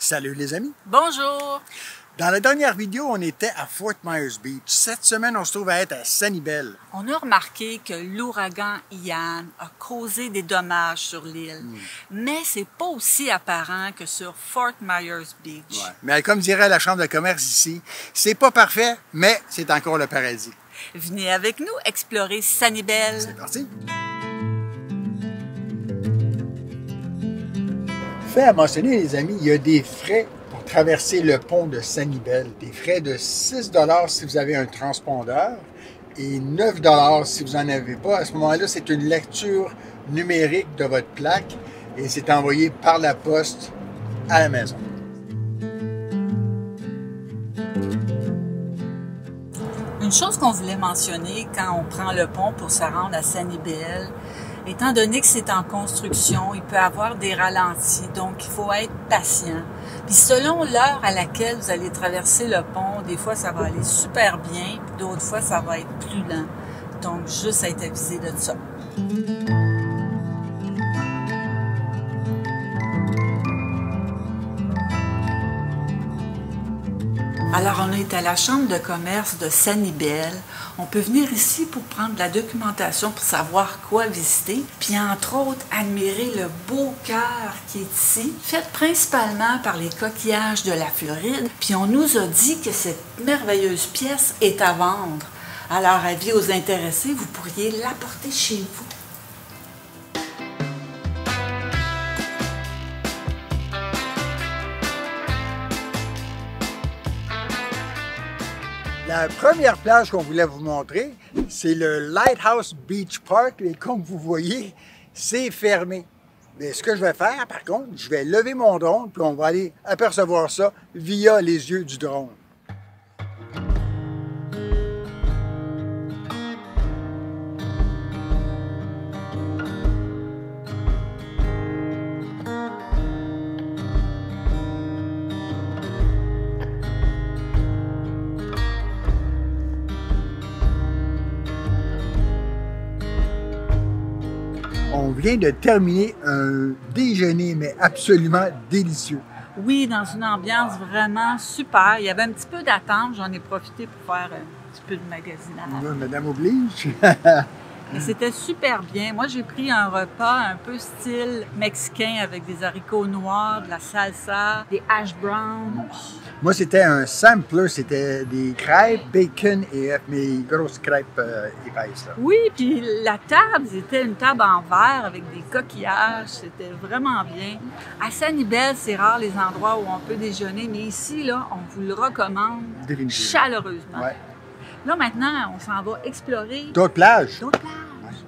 Salut les amis! Bonjour! Dans la dernière vidéo, on était à Fort Myers Beach. Cette semaine, on se trouve à être à Sanibel. On a remarqué que l'ouragan Ian a causé des dommages sur l'île, mais c'est pas aussi apparent que sur Fort Myers Beach. Ouais. Mais comme dirait la Chambre de commerce ici, c'est pas parfait, mais c'est encore le paradis. Venez avec nous explorer Sanibel. C'est parti! Fait à mentionner, les amis, il y a des frais pour traverser le pont de Sanibel. Des frais de 6 $ si vous avez un transpondeur et 9 $ si vous n'en avez pas. À ce moment-là, c'est une lecture numérique de votre plaque et c'est envoyé par la poste à la maison. Une chose qu'on voulait mentionner quand on prend le pont pour se rendre à Sanibel, étant donné que c'est en construction, il peut y avoir des ralentis, donc il faut être patient. Puis selon l'heure à laquelle vous allez traverser le pont, des fois ça va aller super bien, puis d'autres fois ça va être plus lent. Donc juste à être avisé de ça. Alors, on est à la Chambre de commerce de Sanibel. On peut venir ici pour prendre de la documentation pour savoir quoi visiter, puis entre autres, admirer le beau cœur qui est ici, fait principalement par les coquillages de la Floride. Puis on nous a dit que cette merveilleuse pièce est à vendre. Alors, avis aux intéressés, vous pourriez l'apporter chez vous. La première plage qu'on voulait vous montrer, c'est le Lighthouse Beach Park et comme vous voyez, c'est fermé. Mais ce que je vais faire, par contre, je vais lever mon drone puis on va aller apercevoir ça via les yeux du drone. On vient de terminer un déjeuner, mais absolument délicieux. Oui, dans une ambiance vraiment super. Il y avait un petit peu d'attente. J'en ai profité pour faire un petit peu de magasinage. Madame oblige. Et c'était super bien. Moi, j'ai pris un repas un peu style mexicain avec des haricots noirs, de la salsa, des hash browns. Moi, c'était un sampler. C'était des crêpes, bacon et mes grosses crêpes épaisses. Là. Oui, puis la table, c'était une table en verre avec des coquillages. C'était vraiment bien. À Sanibel, c'est rare les endroits où on peut déjeuner, mais ici, là, on vous le recommande chaleureusement. Ouais. Là, maintenant, on s'en va explorer d'autres plages. D'autres plages.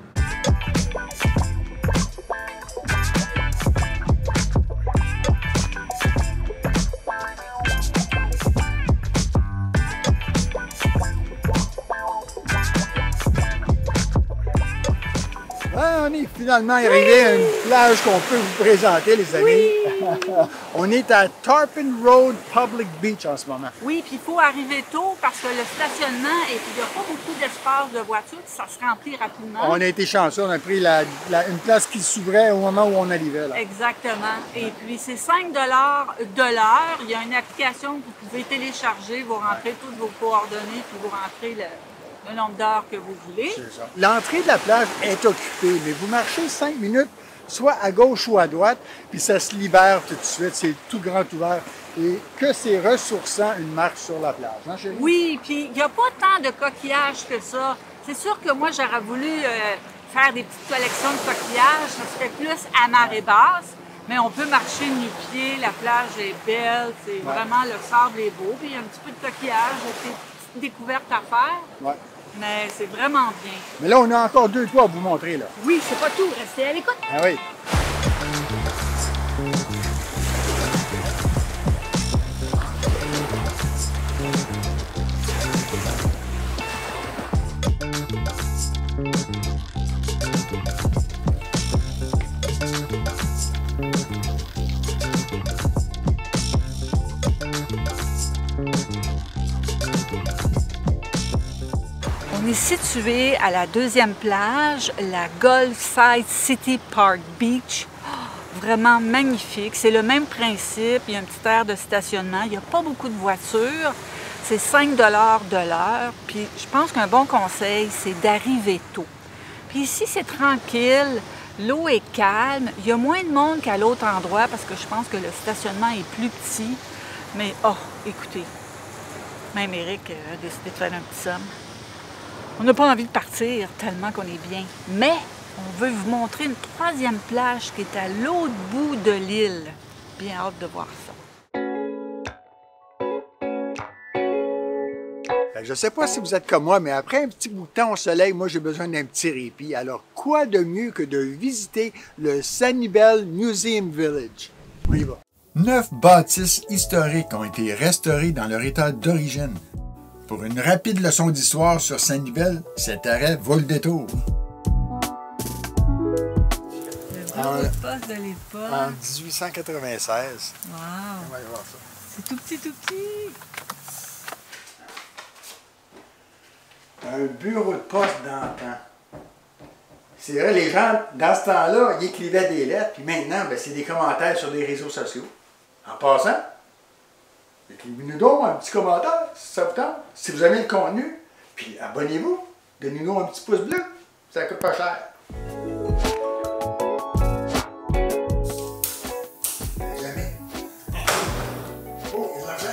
Ouais, on est finalement arrivé à une plage qu'on peut vous présenter, les amis. Oui. On est à Tarpon Road Public Beach en ce moment. Oui, puis il faut arriver tôt parce que le stationnement, et puis il n'y a pas beaucoup d'espace de voiture, ça se remplit rapidement. On a été chanceux, on a pris une place qui s'ouvrait au moment où on arrivait. Là. Exactement. Et puis c'est 5 $ de l'heure. Il y a une application que vous pouvez télécharger, vous rentrez toutes vos coordonnées, puis vous rentrez le nombre d'heures que vous voulez. C'est ça. L'entrée de la plage est occupée, mais vous marchez 5 minutes, soit à gauche ou à droite, puis ça se libère tout de suite. C'est tout grand ouvert. Et que c'est ressourçant, une marche sur la plage. Hein, chérie? Oui, puis il n'y a pas tant de coquillages que ça. C'est sûr que moi, j'aurais voulu faire des petites collections de coquillages. Ça serait plus à marée basse, mais on peut marcher nu-pieds. La plage est belle. C'est vraiment, le sable est beau. Puis il y a un petit peu de coquillages, des petites découvertes à faire. Ouais. Mais c'est vraiment bien. Mais là, on a encore 2 toits à vous montrer. Là. Oui, c'est pas tout. Restez à l'écoute. Ah oui. On est situé à la deuxième plage, la Gulfside City Park Beach. Vraiment magnifique. C'est le même principe. Il y a un petit aire de stationnement. Il n'y a pas beaucoup de voitures. C'est 5 de l'heure. Puis je pense qu'un bon conseil, c'est d'arriver tôt. Puis ici, c'est tranquille. L'eau est calme. Il y a moins de monde qu'à l'autre endroit parce que je pense que le stationnement est plus petit. Mais, oh, écoutez, même Éric a décidé de faire un petit somme. On n'a pas envie de partir tellement qu'on est bien. Mais on veut vous montrer une troisième plage qui est à l'autre bout de l'île. Bien hâte de voir ça. Je ne sais pas si vous êtes comme moi, mais après un petit bout de temps au soleil, moi j'ai besoin d'un petit répit. Alors, quoi de mieux que de visiter le Sanibel Museum Village? On y va. 9 bâtisses historiques ont été restaurées dans leur état d'origine. Pour une rapide leçon d'histoire sur Sanibel, cet arrêt vaut le détour. Le bureau de poste de l'époque. En 1896. Wow! On va aller voir ça. C'est tout petit, tout petit. Un bureau de poste d'antan. C'est vrai, les gens, dans ce temps-là, ils écrivaient des lettres, puis maintenant, ben, c'est des commentaires sur les réseaux sociaux. En passant, écrivez-nous donc un petit commentaire, si ça vous tente, si vous aimez le contenu, puis abonnez-vous, donnez-nous un petit pouce bleu, ça coûte pas cher. Jamais. Oh, il y a de l'argent.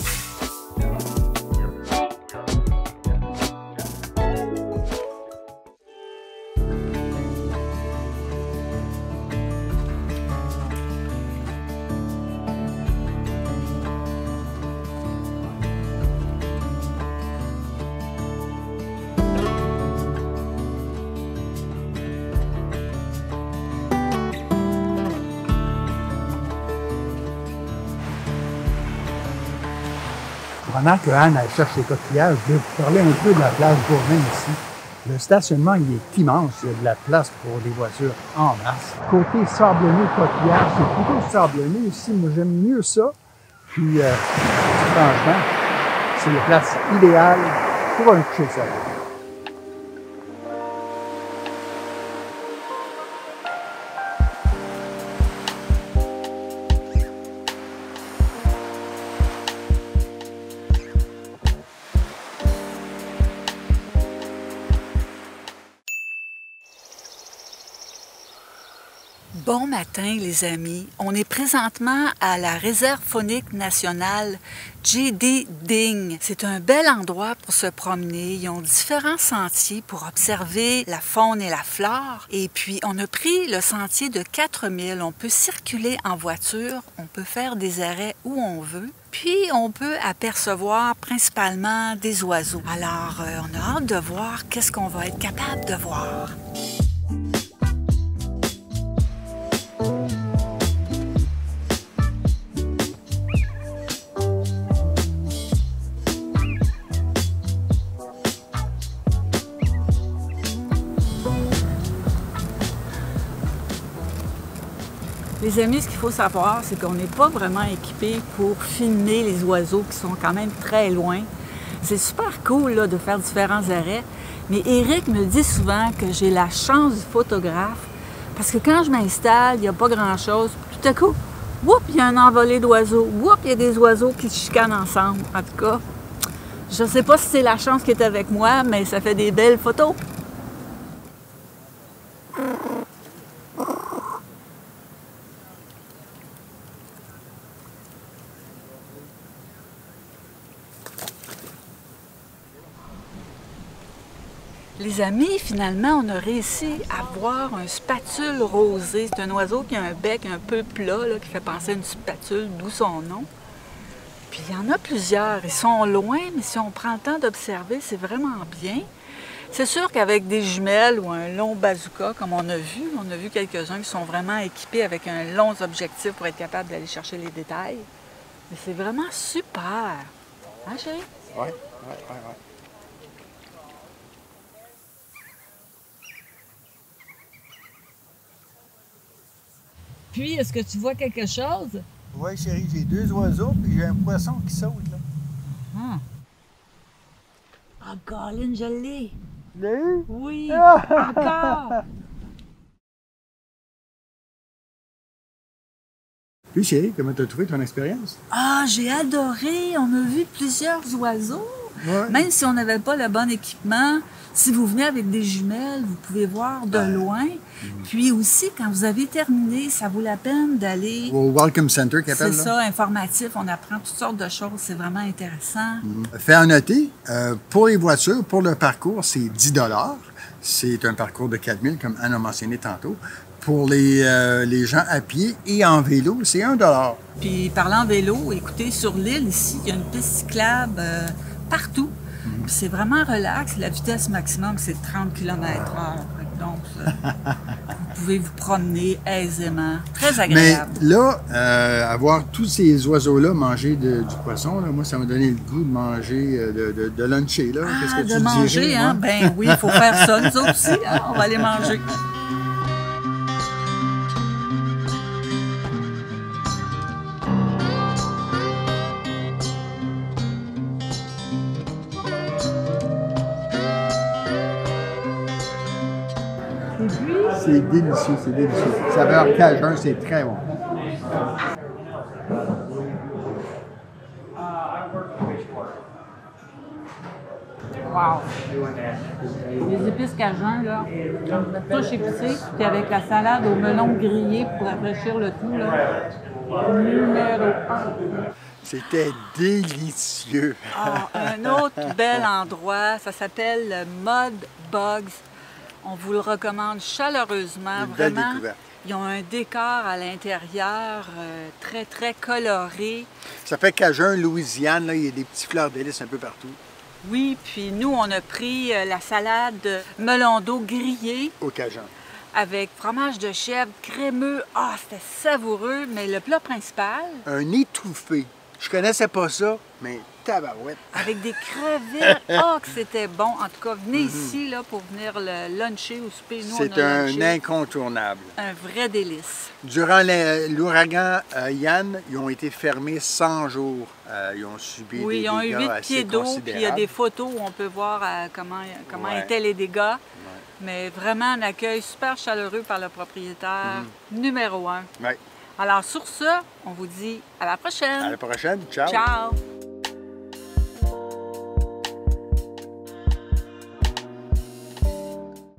Pendant que Anne elle cherche les coquillages, je vais vous parler un peu de la place Bourvin ici. Le stationnement, il est immense. Il y a de la place pour des voitures en masse. Côté sablonneux coquillage, c'est plutôt sablonneux ici. Moi, j'aime mieux ça. Puis, franchement, c'est la place idéale pour un coucher de soleil. Bon matin, les amis. On est présentement à la réserve faunique nationale J.D. Ding. C'est un bel endroit pour se promener. Ils ont différents sentiers pour observer la faune et la flore. Et puis, on a pris le sentier de 4000. On peut circuler en voiture, on peut faire des arrêts où on veut. Puis, on peut apercevoir principalement des oiseaux. Alors, on a hâte de voir qu'est-ce qu'on va être capable de voir. Les amis, ce qu'il faut savoir, c'est qu'on n'est pas vraiment équipé pour filmer les oiseaux qui sont quand même très loin. C'est super cool là, de faire différents arrêts, mais Éric me dit souvent que j'ai la chance du photographe parce que quand je m'installe, il n'y a pas grand-chose. Tout à coup, whoop, il y a un envolé d'oiseaux. Whoop, il y a des oiseaux qui se chicanent ensemble. En tout cas, je ne sais pas si c'est la chance qui est avec moi, mais ça fait des belles photos. Les amis, finalement, on a réussi à voir un spatule rosé. C'est un oiseau qui a un bec un peu plat, là, qui fait penser à une spatule, d'où son nom. Puis il y en a plusieurs. Ils sont loin, mais si on prend le temps d'observer, c'est vraiment bien. C'est sûr qu'avec des jumelles ou un long bazooka, comme on a vu quelques-uns qui sont vraiment équipés avec un long objectif pour être capable d'aller chercher les détails. Mais c'est vraiment super. Hein, chérie? Oui. Puis, est-ce que tu vois quelque chose? Oui, chérie, j'ai 2 oiseaux et j'ai un poisson qui saute, là. Ah! Ah, Colin, je l'ai! Tu l'as eu? Oui! Encore! Puis, chérie, comment tu as trouvé ton expérience? Ah, j'ai adoré. On a vu plusieurs oiseaux. Ouais. Même si on n'avait pas le bon équipement, si vous venez avec des jumelles, vous pouvez voir de loin. Puis aussi, quand vous avez terminé, ça vaut la peine d'aller... Au Welcome Center qui appelle, C'est là. ça, informatif. On apprend toutes sortes de choses. C'est vraiment intéressant. Fait à noter, pour les voitures, pour le parcours, c'est 10 $. C'est un parcours de 4000, comme Anne a mentionné tantôt. Pour les gens à pied et en vélo, c'est 1 $. Puis parlant vélo, écoutez, sur l'île ici, il y a une piste cyclable partout. Puis c'est vraiment relax. La vitesse maximum, c'est 30 km/h. Donc, vous pouvez vous promener aisément. Très Mais agréable. là, avoir tous ces oiseaux-là manger du poisson, là, moi, ça m'a donné le goût de manger, de luncher. Là. Qu'est-ce Ah, que de tu manger, dirais, hein? moi? Ben oui, il faut faire ça, nous autres aussi. Hein? On va aller manger. C'est délicieux, c'est délicieux. Saveur cajun, c'est très bon. Wow! Les épices cajun, là, touche épicée, puis avec la salade au melon grillé pour rafraîchir le tout, là. Numéro 1. C'était délicieux. Ah, un autre bel endroit, ça s'appelle le Mud Bugs. On vous le recommande chaleureusement. Une belle Vraiment, découverte. ils ont un décor à l'intérieur très, très coloré. Ça fait Cajun, Louisiane, là, il y a des petits fleurs d'hélice un peu partout. Oui, puis nous, on a pris la salade melon d'eau grillé Au Cajun. avec fromage de chèvre crémeux. Ah, c'était savoureux, mais le plat principal, Un étouffé. Je connaissais pas ça, mais tabarouette. avec des crevettes. Ah, que c'était bon. En tout cas, venez ici là, pour venir le luncher ou souper. Nous, C'est on a un lunché. incontournable. Un vrai délice. Durant l'ouragan Yann, ils ont été fermés 100 jours. Ils ont subi Oui, des ils ont eu dégâts 8 assez pieds d'eau, puis il y a considérables. des photos où on peut voir comment Ouais. étaient les dégâts. Mais vraiment un accueil super chaleureux par le propriétaire, numéro 1. Ouais. Alors sur ce, on vous dit à la prochaine. À la prochaine. Ciao. Ciao!